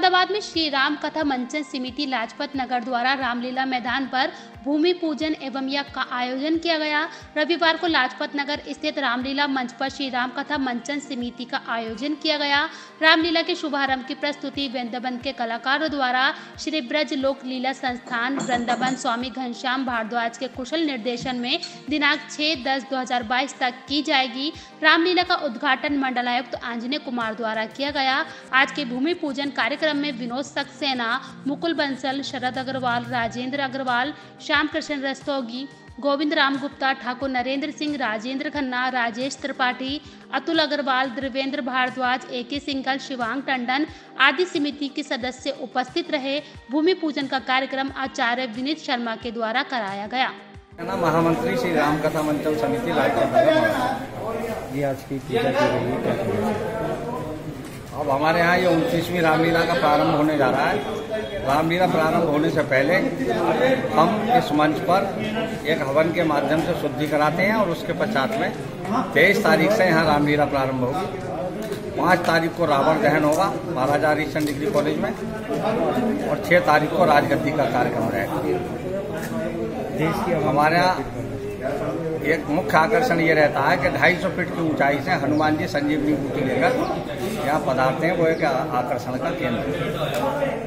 अहमदाबाद में श्री राम कथा मंचन समिति लाजपत नगर द्वारा रामलीला मैदान पर भूमि पूजन एवं यज्ञ का आयोजन किया गया। रविवार को लाजपत नगर स्थित रामलीला मंच पर श्री राम कथा मंचन समिति का आयोजन किया गया। रामलीला के शुभारंभ की प्रस्तुति वृंदावन के कलाकारों द्वारा श्री ब्रज लोक लीला संस्थान वृंदावन स्वामी घनश्याम भारद्वाज के कुशल निर्देशन में दिनांक 6-10-2022 तक की जाएगी। रामलीला का उद्घाटन मंडलायुक्त आंजनेय कुमार द्वारा किया गया। आज के भूमि पूजन कार्यक्रम में विनोद सक्सेना, मुकुल बंसल, शरद अग्रवाल, राजेंद्र अग्रवाल, श्याम कृष्ण रस्तोगी, गोविंद राम गुप्ता, ठाकुर नरेंद्र सिंह, राजेंद्र खन्ना, राजेश त्रिपाठी, अतुल अग्रवाल, देवेंद्र भारद्वाज, AK सिंघल, शिवांग टंडन आदि समिति के सदस्य उपस्थित रहे। भूमि पूजन का कार्यक्रम आचार्य विनीत शर्मा के द्वारा कराया गया। महामंत्री श्री राम कथा मंचन समिति लाजपत जी आज की पूजा की गई है। अब हमारे यहाँ ये 29वीं रामलीला का प्रारंभ होने जा रहा है। रामलीला प्रारंभ होने से पहले हम इस मंच पर एक हवन के माध्यम से शुद्धि कराते हैं और उसके पश्चात में 23 तारीख से यहाँ रामलीला प्रारंभ होगी। 5 तारीख को रावण दहन होगा महाराजा हरिश्चंद्र डिग्री कॉलेज में और 6 तारीख को राजगद्दी का कार्यक्रम रहेगा। हमारे यहाँ एक मुख्य आकर्षण ये रहता है कि 250 फीट की ऊंचाई से हनुमान जी संजीवनी बूटी लेकर यहाँ पधारते हैं। वो एक आकर्षण का केंद्र है।